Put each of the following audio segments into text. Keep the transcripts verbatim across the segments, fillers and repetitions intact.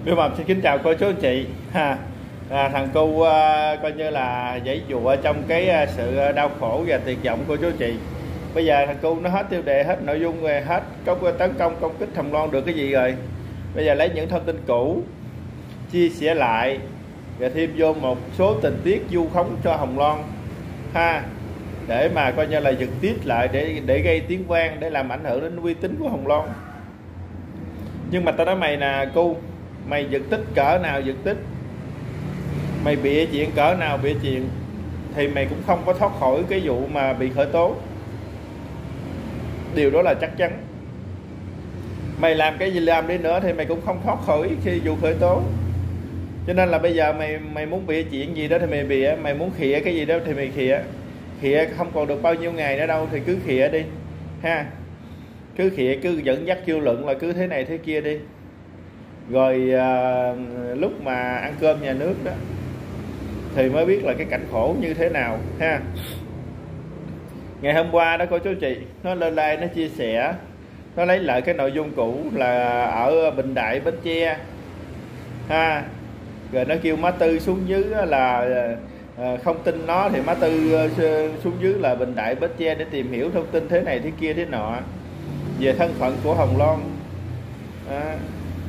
Bill Mầm xin kính chào cô chú anh chị ha. À, thằng cu à, coi như là giãy dụa trong cái à, sự đau khổ và tuyệt vọng cô chú anh chị. Bây giờ thằng cu nó hết tiêu đề, hết nội dung rồi, hết có tấn công công kích Hồng Loan được cái gì rồi. Bây giờ lấy những thông tin cũ chia sẻ lại và thêm vô một số tình tiết vu khống cho Hồng Loan ha, để mà coi như là giật tít lại để để gây tiếng vang, để làm ảnh hưởng đến uy tín của Hồng Loan. Nhưng mà tao nói mày nè cu, mày giật tích cỡ nào giật tích, mày bịa chuyện cỡ nào bịa chuyện, thì mày cũng không có thoát khỏi cái vụ mà bị khởi tố. Điều đó là chắc chắn. Mày làm cái gì làm đi nữa thì mày cũng không thoát khỏi khi vụ khởi tố. Cho nên là bây giờ mày mày muốn bịa chuyện gì đó thì mày bịa, mày muốn khịa cái gì đó thì mày khịa. Khịa không còn được bao nhiêu ngày nữa đâu thì cứ khịa đi ha. Cứ khịa, cứ dẫn dắt dư luận là cứ thế này thế kia đi. Rồi à, lúc mà ăn cơm nhà nước đó thì mới biết là cái cảnh khổ như thế nào ha. Ngày hôm qua đó cô chú chị, nó lên like nó chia sẻ, nó lấy lại cái nội dung cũ là ở Bình Đại Bến Tre ha. Rồi nó kêu má Tư xuống dưới là à, không tin nó thì má Tư xuống dưới là Bình Đại Bến Tre để tìm hiểu thông tin thế này thế kia thế nọ về thân phận của Hồng Loan à,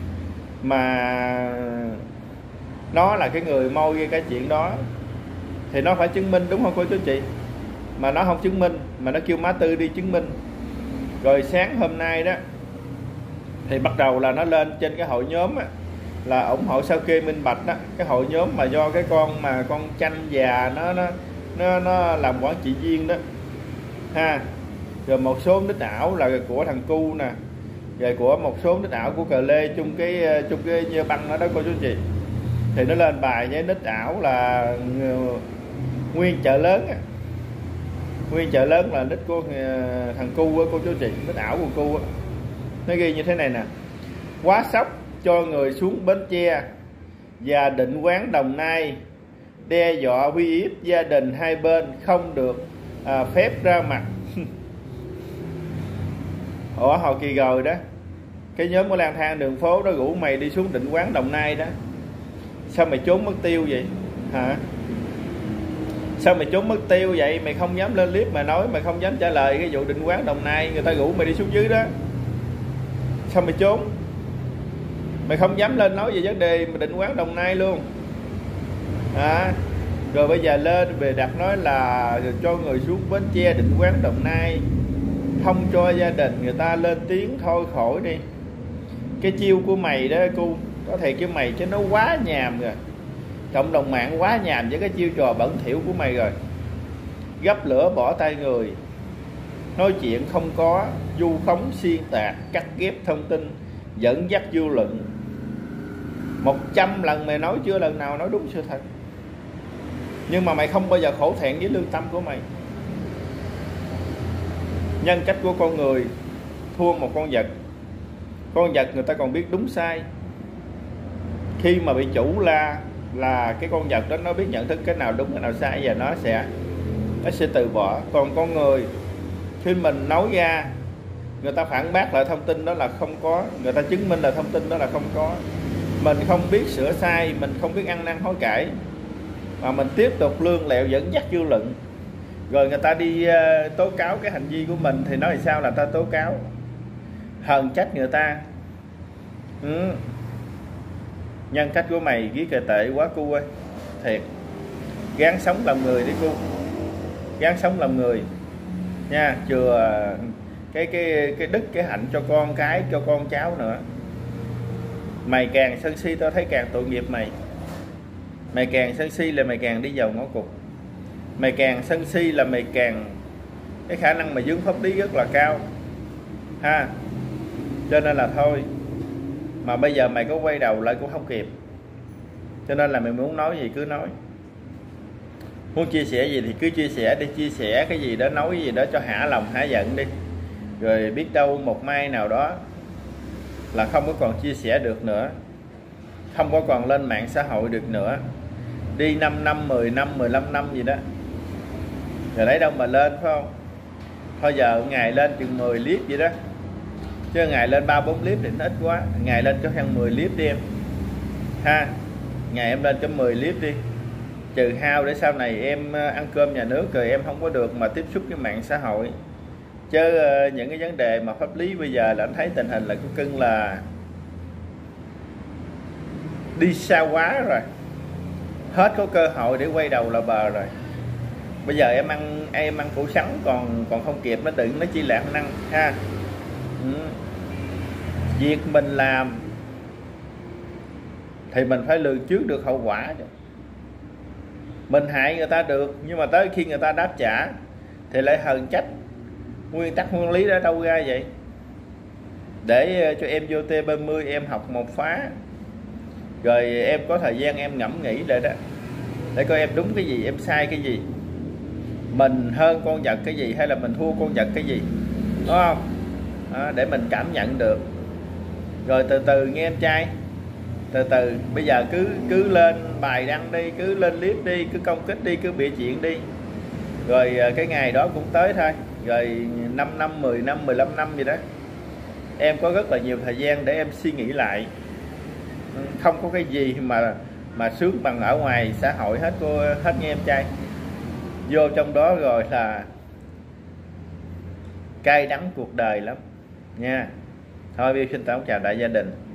mà nó là cái người môi cái chuyện đó thì nó phải chứng minh, đúng không cô chú chị? Mà nó không chứng minh, mà nó kêu má Tư đi chứng minh. Rồi sáng hôm nay đó thì bắt đầu là nó lên trên cái hội nhóm á, là ủng hộ sao kê minh bạch đó, cái hội nhóm mà do cái con mà con Chanh già nó nó nó, nó làm quản trị viên đó ha. Rồi một số nick ảo là của thằng Cu nè, rồi của một số nick ảo của Cờ Lê chung cái chung cái như băng đó đó cô chú chị. Thì nó lên bài với nick ảo là Nguyên Chợ Lớn. Nguyên Chợ Lớn là nick của thằng Cu á cô chú chị, nick ảo của Cu á. Nó ghi như thế này nè: quá sốc cho người xuống Bến Tre và Định Quán Đồng Nai, đe dọa uy hiếp gia đình hai bên không được à, phép ra mặt. Ủa hồi kỳ rồi đó, cái nhóm của lang thang đường phố đó rủ mày đi xuống Định Quán Đồng Nai đó, sao mày trốn mất tiêu vậy hả? Sao mày trốn mất tiêu vậy? Mày không dám lên clip mà nói, mày không dám trả lời cái vụ Định Quán Đồng Nai, người ta rủ mày đi xuống dưới đó, sao mày trốn? Mày không dám lên nói về vấn đề mà Định Quán Đồng Nai luôn à. Rồi bây giờ lên về đặt nói là cho người xuống Bến Tre Định Quán Đồng Nai, không cho gia đình người ta lên tiếng, thôi khỏi đi. Cái chiêu của mày đó cô, có thể cái mày chứ nó quá nhàm rồi. Cộng đồng mạng quá nhàm với cái chiêu trò bẩn thỉu của mày rồi. Gấp lửa bỏ tay người, nói chuyện không có, vu khống xuyên tạc, cắt ghép thông tin, dẫn dắt dư luận. Một trăm lần mày nói chưa lần nào nói đúng sự thật. Nhưng mà mày không bao giờ khổ thẹn với lương tâm của mày. Nhân cách của con người thua một con vật. Con vật người ta còn biết đúng sai. Khi mà bị chủ la là cái con vật đó nó biết nhận thức cái nào đúng cái nào sai, và nó sẽ nó sẽ từ bỏ. Còn con người khi mình nói ra, người ta phản bác lại thông tin đó là không có, người ta chứng minh là thông tin đó là không có. Mình không biết sửa sai, mình không biết ăn năn hối cải, mà mình tiếp tục lương lẹo dẫn dắt dư luận. Rồi người ta đi uh, tố cáo cái hành vi của mình thì nói thì sao là ta tố cáo, hờn trách người ta. ừ. Nhân cách của mày ghi kề tệ quá Cu ơi, thiệt. Gán sống làm người đi Cu, gán sống làm người nha, chừa cái cái cái đức cái hạnh cho con cái, cho con cháu nữa. Mày càng sân si tao thấy càng tội nghiệp mày. Mày càng sân si là mày càng đi vào ngõ cụt. Mày càng sân si là mày càng cái khả năng mà vướng pháp lý rất là cao ha. Cho nên là thôi, mà bây giờ mày có quay đầu lại cũng không kịp. Cho nên là mày muốn nói gì cứ nói, muốn chia sẻ gì thì cứ chia sẻ đi, chia sẻ cái gì đó, nói cái gì đó cho hả lòng hả giận đi. Rồi biết đâu một mai nào đó là không có còn chia sẻ được nữa, không có còn lên mạng xã hội được nữa, đi năm năm, mười năm, mười lăm năm gì đó, rồi lấy đâu mà lên, phải không? Thôi giờ ngày lên chừng mười clip vậy đó, chứ ngày lên ba bốn clip thì nó ít quá. Ngày lên cho hơn mười clip đi em ha. Ngày em lên cho mười clip đi, trừ hao để sau này em ăn cơm nhà nước rồi em không có được mà tiếp xúc với mạng xã hội. Chứ những cái vấn đề mà pháp lý bây giờ là anh thấy tình hình là của cưng là đi xa quá rồi, hết có cơ hội để quay đầu là bờ rồi. Bây giờ em ăn em ăn củ sắn còn còn không kịp, nó đừng nó chỉ là ăn năn ha. Ừ. Việc mình làm thì mình phải lường trước được hậu quả. Mình hại người ta được, nhưng mà tới khi người ta đáp trả thì lại hờn trách. Nguyên tắc nguyên lý đã đâu ra vậy? Để cho em vô T ba mươi em học một phá, rồi em có thời gian em ngẫm nghĩ lại đó, để coi em đúng cái gì, em sai cái gì, mình hơn con vật cái gì, hay là mình thua con vật cái gì, đúng không? Đó, để mình cảm nhận được. Rồi từ từ nghe em trai, từ từ. Bây giờ cứ cứ lên bài đăng đi, cứ lên clip đi, cứ công kích đi, cứ bịa chuyện đi, rồi cái ngày đó cũng tới thôi. Rồi năm năm, mười năm, mười lăm năm gì đó, em có rất là nhiều thời gian để em suy nghĩ lại. Không có cái gì mà mà sướng bằng ở ngoài xã hội hết cô hết nghe em trai. Vô trong đó rồi là cay đắng cuộc đời lắm nha. Thôi bây giờ xin tạm chào đại gia đình.